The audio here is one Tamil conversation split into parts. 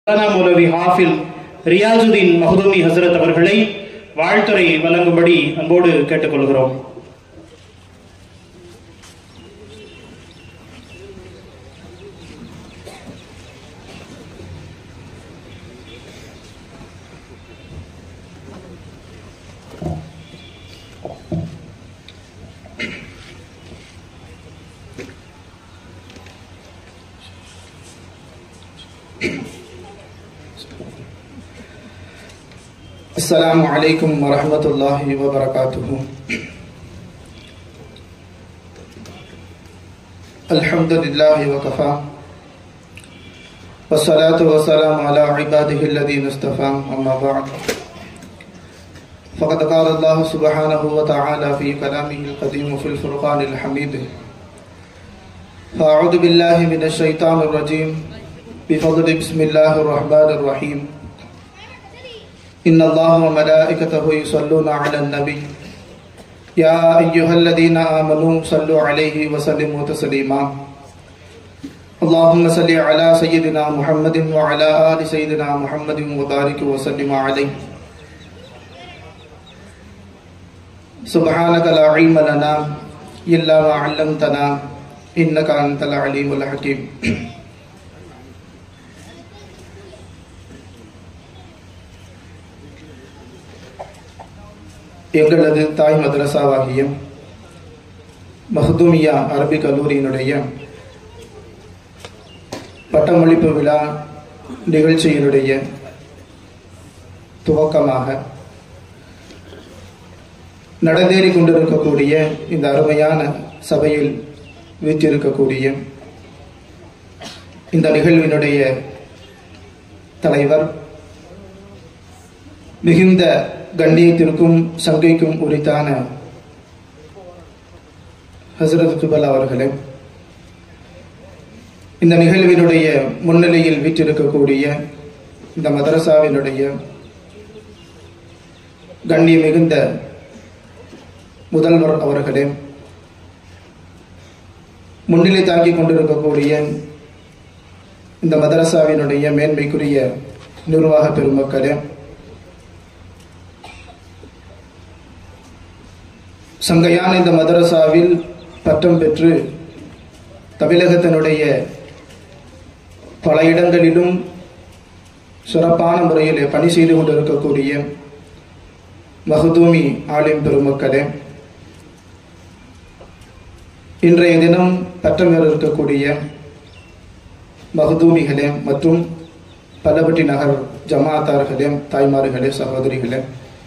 மௌலவி ஹாஃபில் ரியாசுதீன் மஹ்தூமி ஹஸ்ரத் அவர்களை வாழ்த்துரை வழங்கும்படி அன்போடு கேட்டுக்கொள்கிறோம். السلام عليكم ورحمة الله وبركاته. الحمد لله وكفى والصلاة والسلام على عباده الذين اصطفى. أما بعد فقد قال الله سبحانه وتعالى في كلامه القديم في الفرقان الحميد: فأعوذ بالله من الشيطان الرجيم بفضل بسم الله الرحمن الرحيم. إن الله وملائكته يصلون على النبي يا أيها الذين آمنوا صلوا عليه وسلموا تسليما. اللهم صل على سيدنا محمد وعلى آل سيدنا محمد وبارك وسلم عليه. سبحانك لا علم لنا إلا ما علمتنا إنك أنت العليم الحكيم. எங்களது தாய் மதரசாவாகிய மஹ்தூமியா அரபிக் கல்லூரியினுடைய பட்டமளிப்பு விழா நிகழ்ச்சியினுடைய துவக்கமாக நடந்தேறி கொண்டிருக்கக்கூடிய இந்த அருமையான சபையில் வீற்றிருக்கக்கூடிய இந்த நிகழ்வினுடைய தலைவர், மிகுந்த கண்ணியத்திற்கும் சங்கைக்கும் உரித்தான ஹஸ்ரத் குபல் அவர்களே, இந்த நிகழ்வினுடைய முன்னிலையில் வீற்றிருக்கக்கூடிய இந்த மதரசாவினுடைய கண்ணிய மிகுந்த முதல்வர் அவர்களே, முன்னிலை தாங்கிக் கொண்டிருக்கக்கூடிய இந்த மதரசாவினுடைய மேன்மைக்குரிய நிர்வாக பெருமக்களே, சங்கையான இந்த மதரசாவில் பட்டம் பெற்று தமிழகத்தினுடைய பல இடங்களிலும் சிறப்பான முறையில் பணி செய்து கொண்டிருக்கக்கூடிய மஹ்தூமி ஆலிம் பெருமக்களே, இன்றைய தினம் பட்டம் பெற இருக்கக்கூடிய மஹ்தூமிகளே மற்றும் பல்லவட்டி நகர் ஜமாத்தார்களே, தாய்மார்களே, சகோதரிகளே,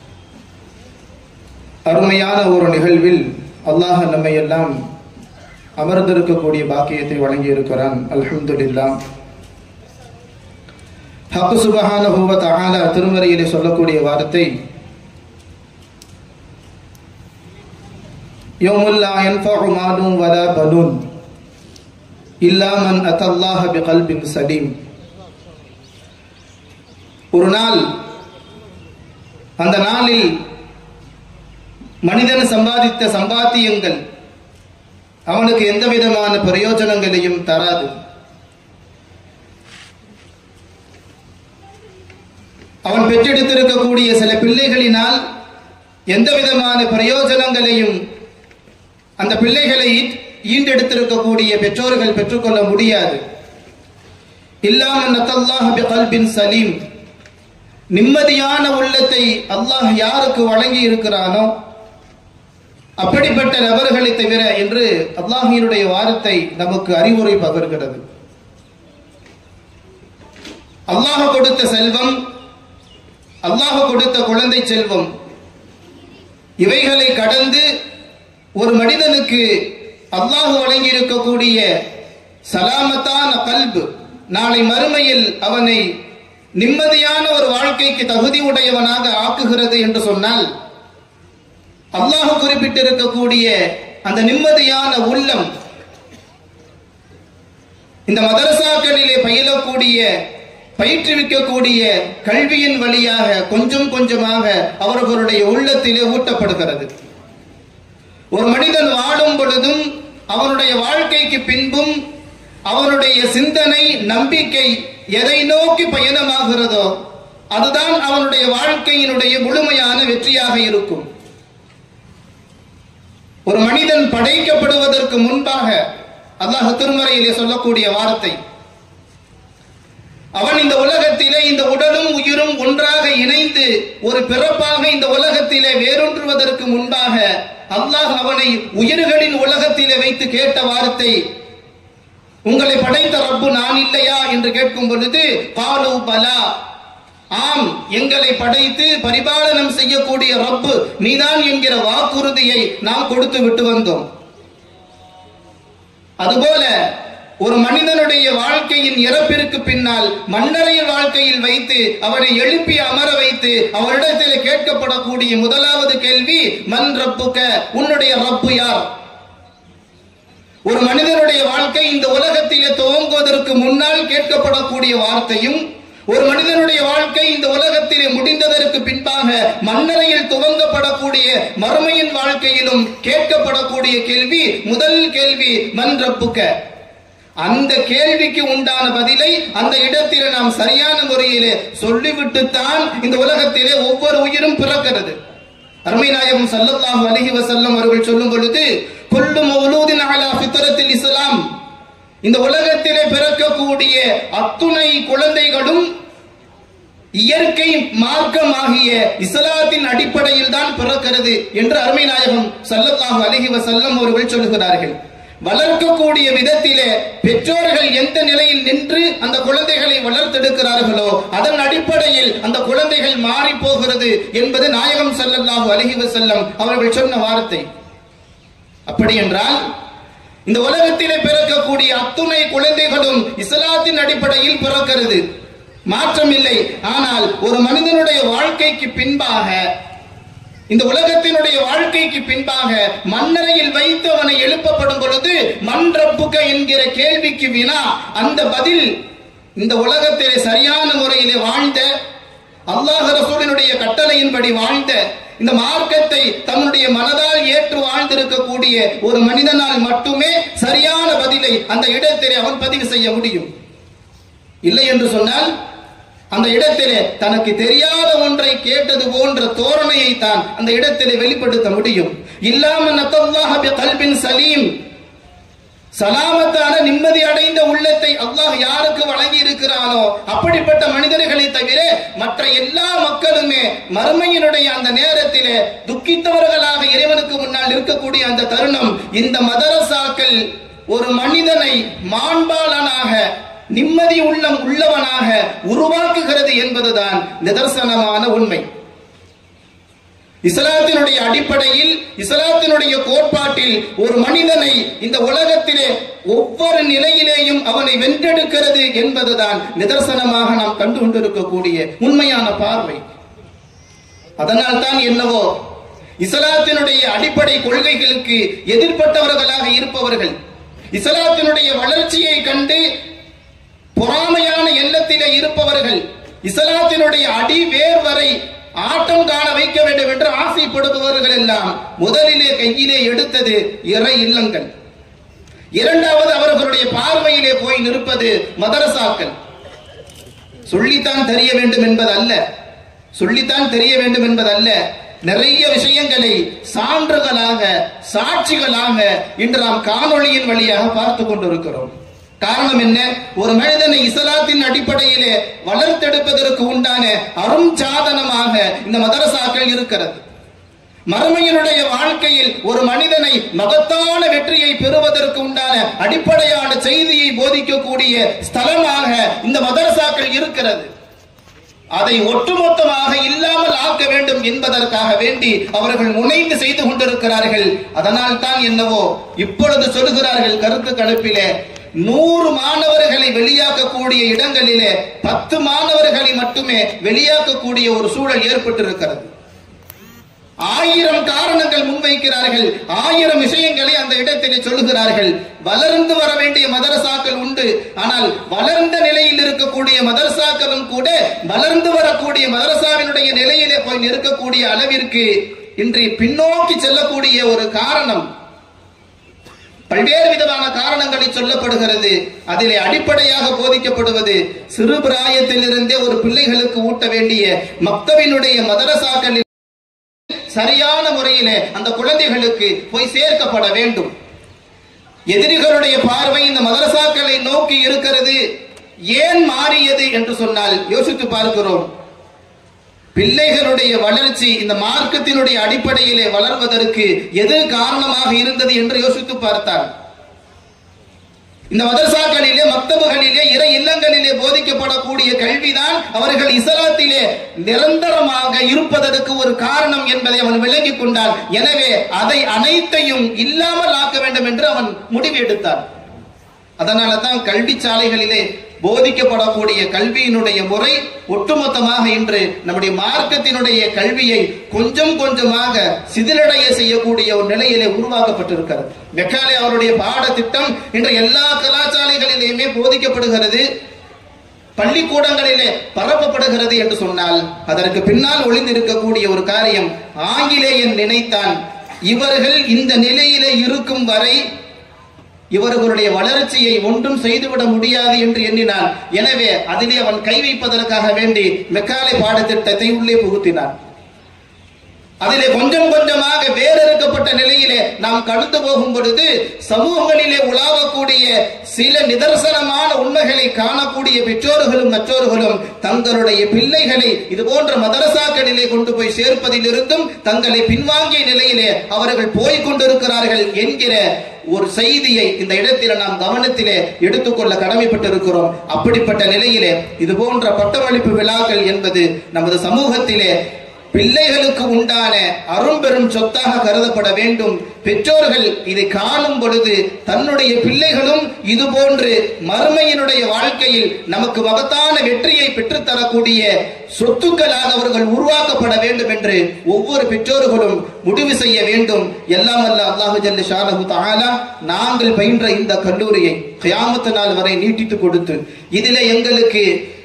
அருமையான ஒரு நிகழ்வில் அல்லாஹ் நம்மை எல்லாம் அமர்ந்திருக்கக்கூடிய பாக்கியத்தை வழங்கி இருக்கிறான். அல்ஹம்துலில்லாஹ். ஹக் சுப்ஹானஹு வ தஆலா திருமறையிலே சொல்லக்கூடிய வார்த்தை, யௌமுல் லா யன்ஃபஉ மாலும் வலா பனூன் இல்லா மன் அத்தல்லாஹ பிகல்பின் சலீம். ஒரு நாள், அந்த நாளில் மனிதன் சம்பாதித்த சம்பாத்தியங்கள் அவனுக்கு எந்த விதமான பிரயோஜனங்களையும் தராது. அவன் பெற்றெடுத்திருக்கக்கூடிய சில பிள்ளைகளினால் எந்த விதமான பிரயோஜனங்களையும் அந்த பிள்ளைகளை ஈண்டெடுத்திருக்கக்கூடிய பெற்றோர்கள் பெற்றுக்கொள்ள முடியாது. இல்லாமன் அத்தல்லாஹ் பிகல்பின் சலீம். நிம்மதியான உள்ளத்தை அல்லாஹ் யாருக்கு வழங்கி இருக்கிறானோ அப்படிப்பட்ட நபர்களை தவிர என்று அல்லாஹ்வினுடைய வார்த்தை நமக்கு அறிவுரை பகர்கிறது. அல்லாஹ் கொடுத்த செல்வம், அல்லாஹ் கொடுத்த குழந்தை செல்வம், இவைகளை கடந்து ஒரு மனிதனுக்கு அல்லாஹ் வழங்கி இருக்கக்கூடிய சலாமத்தான கல்பு நாளை மறுமையில் அவனை நிம்மதியான ஒரு வாழ்க்கைக்கு தகுதி உடையவனாக ஆக்குகிறது என்று சொன்னால், அல்லாஹ் குறிப்பிட்டிருக்கக்கூடிய அந்த நிம்மதியான உள்ளம் இந்த மதரசாக்களிலே பயிலக்கூடிய பயிற்றுவிக்கக்கூடிய கல்வியின் வழியாக கொஞ்சம் கொஞ்சமாக அவர்களுடைய உள்ளத்திலே ஊட்டப்படுகிறது. ஒரு மனிதன் வாழும் பொழுதும் அவனுடைய வாழ்க்கைக்கு பின்பும் அவனுடைய சிந்தனை, நம்பிக்கை எதை நோக்கி பயணமாகிறதோ அதுதான் அவனுடைய வாழ்க்கையினுடைய முழுமையான வெற்றியாக இருக்கும். ஒரு மனிதன் படைக்கப்படுவதற்கு முன்பாக அல்லாஹ் திருமறையிலே சொல்லக்கூடிய வார்த்தை, அவன் இந்த உலகத்திலே இந்த உடலும் உயிரும் ஒன்றாக இணைந்து ஒரு பிறப்பாக இந்த உலகத்திலே வேரூன்றுவதற்கு முன்பாக அல்லாஹ் அவனை உயிர்களின் உலகத்திலே வைத்து கேட்ட வார்த்தை, உங்களை படைத்த ரப்பு நான் இல்லையா என்று கேட்கும் பொழுது காலு பலா, ஆம் எங்களை படைத்து பரிபாலனம் செய்யக்கூடிய ரப்பு நீதான் என்கிற வாக்குறுதியை நாம் கொடுத்து விட்டு வந்தோம். அதுபோல ஒரு மனிதனுடைய வாழ்க்கையின் இறப்பிற்கு பின்னால் மன்னரை வாழ்க்கையில் வைத்து அவரை எழுப்பி அமர வைத்து அவரிடத்தில் கேட்கப்படக்கூடிய முதலாவது கேள்வி, மன் ரப்புக்க, உன்னுடைய ரப்பு யார்? ஒரு மனிதனுடைய வாழ்க்கை இந்த உலகத்திலே துவங்குவதற்கு முன்னால் கேட்கப்படக்கூடிய வார்த்தையும், ஒரு மனிதனுடைய வாழ்க்கை இந்த உலகத்திலே முடிந்ததற்கு பின்பாக மன்னரையில் துவங்கப்படக்கூடிய மறுமையின் வாழ்க்கையிலும் கேட்கப்படக்கூடிய கேள்வி, முதல் கேள்வி மன் ரப்புக்க. அந்த கேள்விக்கு உண்டான பதிலை அந்த இடத்திலே நாம் சரியான முறையிலே சொல்லிவிட்டுத்தான் இந்த உலகத்திலே ஒவ்வொரு உயிரும் பிறக்கிறது. அருமை நாயகம் ஸல்லல்லாஹு அலைஹி வஸல்லம் அவர்கள் சொல்லும் பொழுது, குல்லு மௌலூதின் அலா ஃபித்ரத்தில் இஸ்லாம், இந்த உலகத்திலே பிறக்கக்கூடிய அத்துணை குழந்தைகளும் இயற்கை மார்க்கமாகிய இஸ்லாத்தின் அடிப்படையில் தான் பிறக்கிறது என்று அருமை நாயகம் ஸல்லல்லாஹு அலைஹி வஸல்லம் அவர்கள் சொல்லுகிறார்கள். வளர்க்கக்கூடிய விதத்திலே பெற்றோர்கள் எந்த நிலையில் நின்று அந்த குழந்தைகளை வளர்த்தெடுக்கிறார்களோ அதன் அடிப்படையில் அந்த குழந்தைகள் மாறி போகிறது என்பது நாயகம் ஸல்லல்லாஹு அலைஹி வஸல்லம் அவர்கள் சொன்ன வார்த்தை. அப்படி என்றால் இந்த உலகத்திலே பிறக்கக்கூடிய அத்துணை குழந்தைகளும் இஸ்லாத்தின் அடிப்படையில் பிறக்கிறது, மாற்றம் இல்லை. ஆனால் ஒரு மனிதனுடைய வாழ்க்கைக்கு பின்பாக, இந்த உலகத்தினுடைய வாழ்க்கைக்கு பின்பாக மன்னரையில் வைத்து அவனை எழுப்பப்படும் பொழுது மன் ரப்புக்க என்கிற கேள்விக்கு வினா, அந்த பதில் இந்த உலகத்திலே சரியான முறையிலே வாழ்ந்த, அல்லாஹ் ரசூலினுடைய கட்டளையின்படி வாழ்ந்த, இந்த மார்க்கத்தை தன்னுடைய மனதால் ஏற்று வாழ்ந்திருக்கக்கூடிய ஒரு மனிதனால் மட்டுமே சரியான பதிலை அந்த இடத்திலே அவன் பதிவு செய்ய முடியும். இல்லை என்று சொன்னால் அந்த இடத்திலே தனக்கு தெரியாத ஒன்றை கேட்டது போன்ற தோரணையை தான் அந்த இடத்திலே வெளிப்படுத்த முடியும். இல்லாமல் நத்தல்லாஹ பிகல்பின் சலீம், சலாமத்தான நிம்மதி அடைந்த உள்ளத்தை அல்லாஹ் யாருக்கு வழங்கி இருக்கிறானோ அப்படிப்பட்ட மனிதர்களை தவிர மற்ற எல்லா மக்களுமே மறுமையினுடைய அந்த நேரத்திலே துக்கித்தவர்களாக இறைவனுக்கு முன்னால் இருக்கக்கூடிய அந்த தருணம், இந்த மதரசாக்கள் ஒரு மனிதனை மாண்பாளனாக நிம்மதி உள்ளவனாக உருவாக்குகிறது என்பதுதான் நிதர்சனமான உண்மை. இஸ்லாத்தினுடைய அடிப்படையில், இஸ்லாத்தினுடைய கோட்பாட்டில் ஒரு மனிதனை இந்த உலகத்திலே ஒவ்வொரு நிலையிலேயும் அவனை வென்றெடுக்கிறது என்பதுதான் நிதர்சனமாக நாம் கண்டு கொண்டிருக்கக்கூடிய உண்மையான பார்வை. அதனால் தான் என்னவோ இஸ்லாத்தினுடைய அடிப்படை கொள்கைகளுக்கு எதிர்ப்பட்டவர்களாக இருப்பவர்கள், இஸ்லாத்தினுடைய வளர்ச்சியை கண்டு பொறாமையான எண்ணத்திலே இருப்பவர்கள், இஸ்லாத்தினுடைய அடி வேர் வரை ஆட்டம் காண வைக்க வேண்டும் என்று ஆசைப்படுபவர்கள் எல்லாம் முதலிலே கையிலே எடுத்தது இறை இல்லங்கள். இரண்டாவது அவர்களுடைய பார்வையிலே போய் நிற்பது மதரசாக்கள். சொல்லித்தான் தெரிய வேண்டும் என்பதல்ல, சொல்லித்தான் தெரிய வேண்டும் என்பதல்ல, நிறைய விஷயங்களை சான்றுகளாக, சாட்சிகளாக இன்று நாம் காணொளியின் வழியாக பார்த்து கொண்டிருக்கிறோம். காரணம் என்ன? ஒரு மனிதனை இஸ்லாத்தின் அடிப்படையிலே வளர்த்தெடுப்பதற்கு உண்டான அரும் சாதனமாக இந்த மதரசாக்கள் இருக்கிறது. மறுமையினுடைய வாழ்க்கையில் ஒரு மனிதனை மகத்தான வெற்றியை பெறுவதற்கு உண்டான அடிப்படையான செய்தியை போதிக்கக்கூடிய ஸ்தலமாக இந்த மதரசாக்கள் இருக்கிறது. அதை ஒட்டுமொத்தமாக இல்லாமல் ஆக்க வேண்டும் என்பதற்காக வேண்டி அவர்கள் முனைந்து செய்து கொண்டிருக்கிறார்கள். அதனால் தான் என்னவோ இப்பொழுது சொல்லுகிறார்கள் கருத்து கணிப்பிலே 100 மாணவர்களை வெளியாக்கக்கூடிய இடங்களிலே 10 மாணவர்களை மட்டுமே வெளியாக்கக்கூடிய ஒரு சூழல் ஏற்பட்டிருக்கிறது. 1000 காரணங்கள் முன்வைக்கிறார்கள், 1000 விஷயங்களை அந்த இடத்திலே சொல்லுகிறார்கள். வளர்ந்து வர வேண்டிய மதரசாக்கள் உண்டு, ஆனால் வளர்ந்த நிலையில் இருக்கக்கூடிய மதரசாக்களும் கூட வளர்ந்து வரக்கூடிய மதரசாவினுடைய நிலையிலே போய் நிற்கக்கூடிய அளவிற்கு இன்றைய பின்னோக்கி செல்லக்கூடிய ஒரு காரணம் பல்வேறு விதமான காரணங்களை சொல்லப்படுகிறது. அதிலே அடிப்படையாக போதிக்கப்படுவது சிறு பிராயத்திலிருந்தே ஒரு பிள்ளைகளுக்கு ஊட்ட வேண்டிய மக்தபினுடைய மதரசாக்களில் சரியான முறையிலே அந்த குழந்தைகளுக்கு போய் சேர்க்கப்பட வேண்டும். எதிரிகளுடைய பார்வை இந்த மதரசாக்களை நோக்கி இருக்கிறது. ஏன் மாறியது என்று சொன்னால் யோசித்து பார்க்கிறோம். பிள்ளைகளுடைய வளர்ச்சி இந்த மார்க்கத்தினுடைய அடிப்படையிலே வளர்வதற்கு எது காரணமாக இருந்தது என்று யோசித்து பார்த்தார். இந்த மதரசாக்களிலே மக்தபுகளிலே இறை இல்லங்களிலே போதிக்கப்படக்கூடிய கல்விதான் அவர்கள் இஸ்லாத்திலே நிரந்தரமாக இருப்பதற்கு ஒரு காரணம் என்பதை அவன் விளங்கிக் கொண்டான். எனவே அதை அனைத்தையும் இல்லாமல் ஆக்க வேண்டும் என்று அவன் முடிவு எடுத்தார். அதனால தான் கல்வி சாலைகளிலே போதிக்கப்படக்கூடிய கல்வியினுடைய முறை ஒட்டுமொத்தமாக இன்று நம்முடைய மார்க்கத்தினுடைய கல்வியை கொஞ்சம் கொஞ்சமாக சிதிலடைய செய்யக்கூடிய ஒரு நிலையிலே உருவாக்கப்பட்டிருக்கிறது. மெக்காலே அவருடைய பாடத்திட்டம் இன்று எல்லா கலாசாலைகளிலேயுமே போதிக்கப்படுகிறது, பள்ளிக்கூடங்களிலே பரப்பப்படுகிறது என்று சொன்னால் அதற்கு பின்னால் ஒளிந்திருக்கக்கூடிய ஒரு காரியம், ஆங்கிலேயன் நினைத்தான் இவர்கள் இந்த நிலையிலே இருக்கும் வரை இவர்களுடைய வளர்ச்சியை ஒன்றும் செய்துவிட முடியாது என்று எண்ணினான். எனவே அதிலே அவன் கை வைப்பதற்காக வேண்டி மெக்காலே பாடத்திட்டத்தை உள்ளே புகுத்தினான். அதிலே கொஞ்சம் கொஞ்சமாக வேறறுக்கப்பட்ட நிலையிலே நாம் கடந்து போகும் பொழுது சமூகங்களிலே உலாவக்கூடிய சில நிதர்சனமான உண்மைகளை காணக்கூடிய பெற்றோர்களும் மற்றோர்களும் தங்களுடைய பிள்ளைகளை இது போன்ற மதரசாக்களிலே கொண்டு போய் சேர்ப்பதிலிருந்தும் தங்களை பின்வாங்கிய நிலையிலே அவர்கள் போய்க் கொண்டிருக்கிறார்கள் என்கிற ஒரு செய்தியை இந்த இடத்தில் நாம் கவனத்திலே எடுத்துக்கொள்ள கடமைப்பட்டிருக்கிறோம். அப்படிப்பட்ட நிலையிலே இது போன்ற பட்டமளிப்பு விழாக்கள் என்பது நமது சமூகத்திலே பிள்ளைகளுக்கு உண்டான அரும்பெரும் சொத்தாக கருதப்பட வேண்டும். பெற்றோர்கள் இதை காணும் பொழுது தன்னுடைய பிள்ளைகளும் இது போன்று மறுமையினுடைய வாழ்க்கையில் நமக்கு மகத்தான வெற்றியை பெற்றுத்தரக்கூடிய சொத்துக்களாக அவர்கள் உருவாக்கப்பட வேண்டும் என்று ஒவ்வொரு பெற்றோர்களும் முடிவு செய்ய வேண்டும். எல்லாம் அல்ல அல்லாஹு ஜல்ல ஷானஹு தஆலா நாங்கள் பயின்ற இந்த கல்லூரியை கியாமத் நாள் வரை நீட்டித்து கொடுத்து இதிலே எங்களுக்கு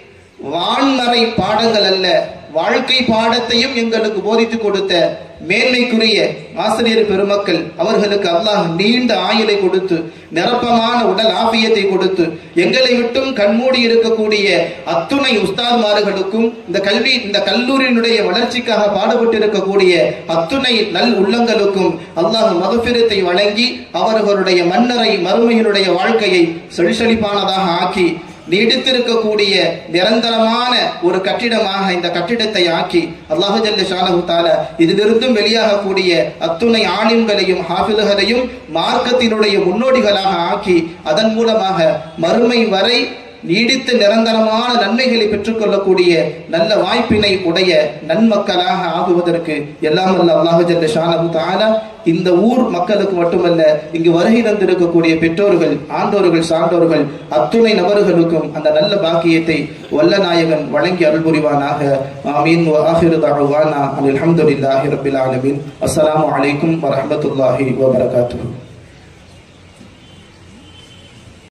வான்மறை பாடங்கள் அல்ல வாழ்க்கை பாடத்தையும் எங்களுக்கு போதித்து கொடுத்த மேன்மைக்குரிய ஆசிரியர் பெருமக்கள் அவர்களுக்கு அல்லாஹ் நீண்ட ஆயுளை கொடுத்து நிரப்பமான உடல் ஆபியத்தை கொடுத்து எங்களை விட்டும் கண்மூடி இருக்கக்கூடிய அத்துணை உஸ்தாத்மார்களுக்கும் இந்த கல்லூரியினுடைய வளர்ச்சிக்காக பாடுபட்டு இருக்கக்கூடிய அத்துணை நல் உள்ளங்களுக்கும் அல்லாஹ் மகஃபிரத்தை வழங்கி அவர்களுடைய மன்னரை மறுமையினுடைய வாழ்க்கையை செழிசெழிப்பானதாக ஆக்கி நீடித்திருக்கக்கூடிய நிரந்தரமான ஒரு கட்டிடமாக இந்த கட்டிடத்தை ஆக்கி அல்லாஹு ஜல்ல ஷானஹு தஆலா இதிலிருந்தும் வெளியாகக்கூடிய அத்துணை ஆலிம்களையும் ஹாஃபிதுகளையும் மார்க்கத்தினுடைய முன்னோடிகளாக ஆக்கி அதன் மூலமாக மறுமை வரை நீடித்து நிரந்தரமான நன்மைகளை பெற்றுக்கொள்ளக்கூடிய நல்ல வாய்ப்பினை உடைய நன்மக்களாக ஆகுவதற்கு எல்லாம் வல்ல அல்லாஹு ஜல்ல ஷானஹு தஆலா இந்த ஊர் மக்களுக்கு மட்டுமல்ல இங்கு வருகை தந்திருக்கக்கூடிய பெற்றோர்கள், ஆண்டோர்கள், சான்றோர்கள் அத்துணை நபர்களுக்கும் அந்த நல்ல பாக்கியத்தை வல்ல நாயகன் வழங்கி அருள் புரிவானாக. ஆமீன். வ ஆகிரு தஅவானா அல்ஹம்துலில்லாஹி ரப்பில் ஆலமீன். அஸ்ஸலாமு அலைக்கும் வ ரஹ்மத்துல்லாஹி வ பரகாத்துஹு.